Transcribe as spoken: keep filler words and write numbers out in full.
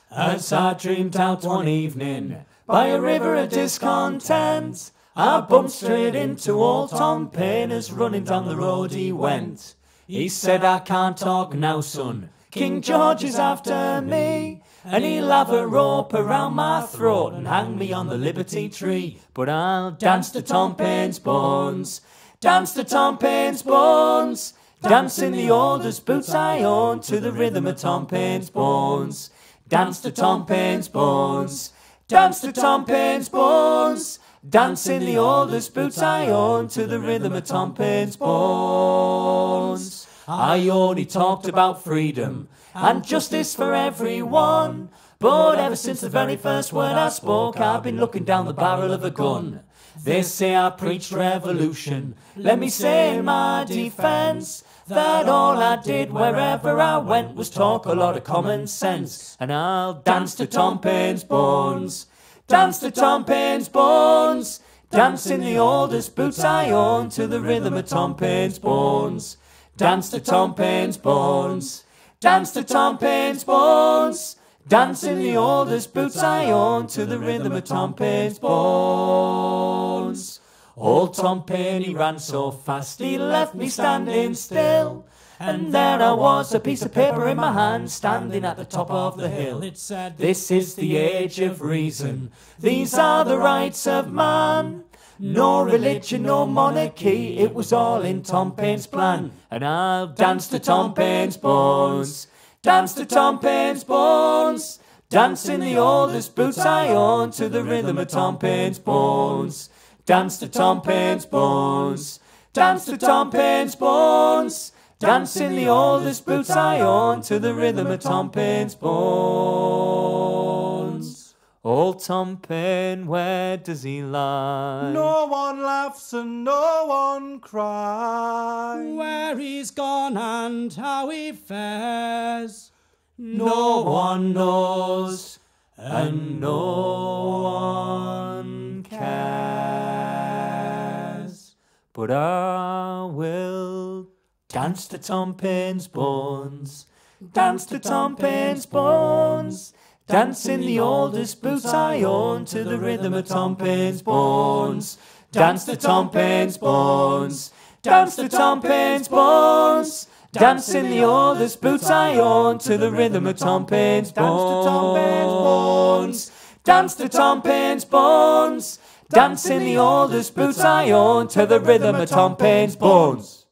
As I dreamed out one evening by a river of discontent, I bumped straight into old Tom Paine as running down the road he went. He said, "I can't talk now, son, King George is after me, and he'll have a rope around my throat and hang me on the Liberty Tree. But I'll dance to Tom Paine's bones, dance to Tom Paine's bones, dance in the oldest boots I own to the rhythm of Tom Paine's bones. Dance to Tom Paine's bones, dance to Tom Paine's bones, dance in the oldest boots I own to the rhythm of Tom Paine's bones." I only talked about freedom and justice for everyone, but ever since the very first word I spoke, I've been looking down the barrel of a gun. They say I preached revolution. Let me say in my defense that all I did wherever I went was talk a lot of common sense. And I'll dance to Tom Paine's bones, dance to Tom Paine's bones, dance in the oldest boots I own to the rhythm of Tom Paine's bones. Dance to Tom Paine's bones, dance to Tom Paine's bones, dance in the oldest boots I own to the rhythm of Tom Paine's bones. Old Tom Paine, he ran so fast, he left me standing still, and there I was, a piece of paper in my hand, standing at the top of the hill. It said, "This is the age of reason, these are the rights of man. No religion, no monarchy, it was all in Tom Paine's plan. And I'll dance to Tom Paine's bones, dance to Tom Paine's bones, dance in the oldest boots I own to the rhythm of Tom Paine's bones. Dance to Tom Paine's bones, dance to Tom Paine's bones, dance in the oldest boots I own to the rhythm of Tom Paine's bones." Old Tom Paine, where does he lie? No one laughs and no one cries. Where he's gone and how he fares, No one knows and no one cares. But I will dance to Tom Paine's bones, dance to Tom Paine's bones, dance in the oldest boots I own to the rhythm of Tom Paine's bones. Dance to Tom Paine's bones, dance to Tom Paine's bones, dance in the oldest boots I own to the rhythm of Tom Paine's bones. Dance to Tom Paine's bones, dance in the oldest boots I own to the rhythm of Tom Paine's bones.